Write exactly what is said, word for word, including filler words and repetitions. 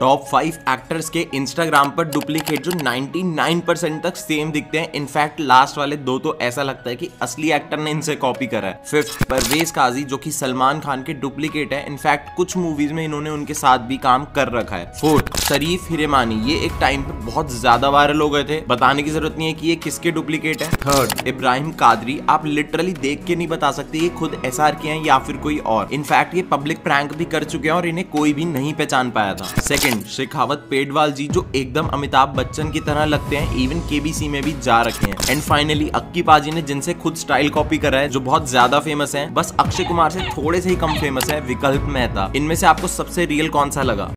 Top five actors के Instagram पर duplicate जो निन्यानवे परसेंट तक सेम दिखते हैं। इनफैक्ट लास्ट वाले दो तो ऐसा लगता है कि असली एक्टर ने इनसे कॉपी करा है। फिफ्थ, परवेज काजी जो कि सलमान खान के डुप्लीकेट है। इनफैक्ट कुछ मूवीज में इन्होंने उनके साथ भी काम कर रखा है। फोर्थ, शरीफ हिरेमानी, ये एक टाइम पे बहुत ज्यादा वायरल हो गए थे, बताने की जरूरत नहीं है कि ये किसके डुप्लीकेट है। थर्ड, इब्राहिम कादरी, आप लिटरली देख के नहीं बता सकते ये खुद एस आर के हैं या फिर कोई और। इनफैक्ट ये पब्लिक प्रैंक भी कर चुके हैं और इन्हें कोई भी नहीं पहचान पाया था। सेकंड, शेखावत पेडवाल जी जो एकदम अमिताभ बच्चन की तरह लगते हैं, इवन के बी सी में भी जा रखे हैं। एंड फाइनली अक्की पाजी ने जिनसे खुद स्टाइल कॉपी करा है, जो बहुत ज्यादा फेमस है, बस अक्षय कुमार से थोड़े से ही कम फेमस है, विकल्प मेहता। इनमें से आपको सबसे रियल कौन सा लगा?